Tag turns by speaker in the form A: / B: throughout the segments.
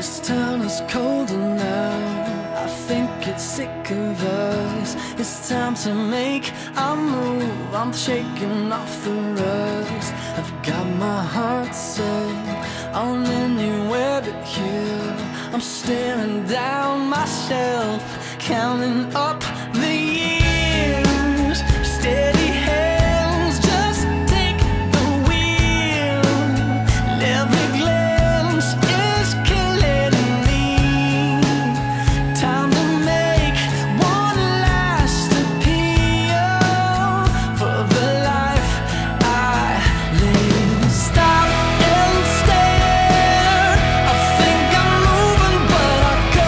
A: This town is colder now. I think it's sick of us. It's time to make a move. I'm shaking off the rust. I've got my heart set on anywhere but here. I'm staring down myself, counting up the years. Steady hands, just take the wheel. And every glance is killing me. Time to make one last appeal for the life I live. Stop and stare. I think I'm moving, but I go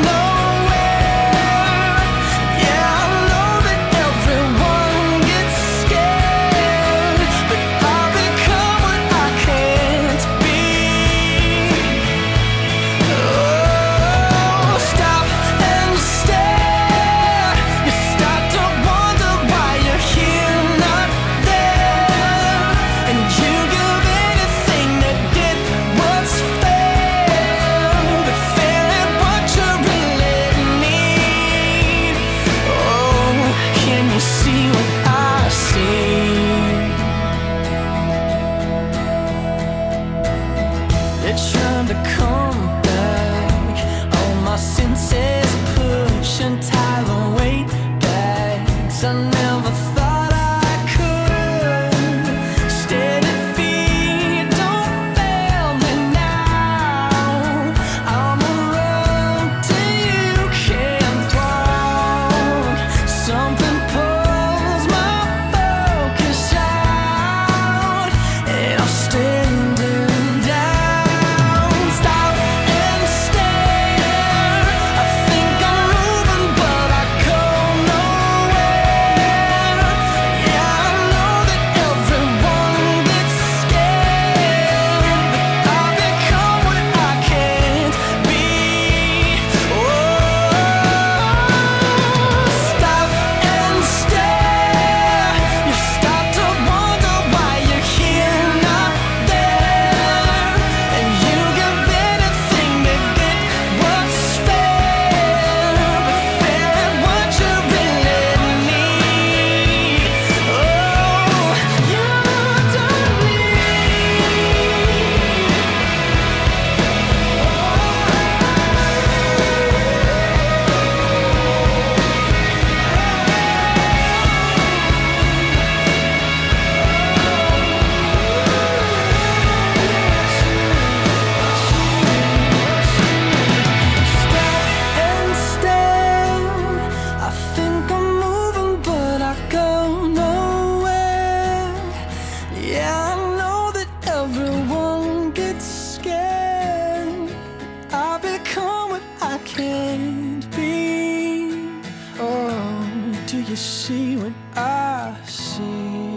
A: nowhere. Yeah, I know that everyone gets scared, but I'll become what I can't be. Oh, stop and stare. You start to wonder why you're here, not there, and you give anything to get what's fair, but fair ain't what you really need. Oh, can you see what I see? They're trying to come back. All my senses push and tie the weight back. 'Cause I never thought I could. Steady feet, don't fail me now. I'm around till you can't walk. Something pulls my focus out, and I'm standing down. Stop and stare. I think I'm moving, but I go nowhere. Yeah, I know that everyone gets scared, but I become what I can't be. Oh, stop and stare. You start to wonder why you're here, not there, and you give anything to get what's fair, but fair ain't what you really need. Oh, you don't stop and stare. I think I'm moving, but I go nowhere. Yeah, I know that everyone gets scared. I become what I can't be. Oh, do you see what I see?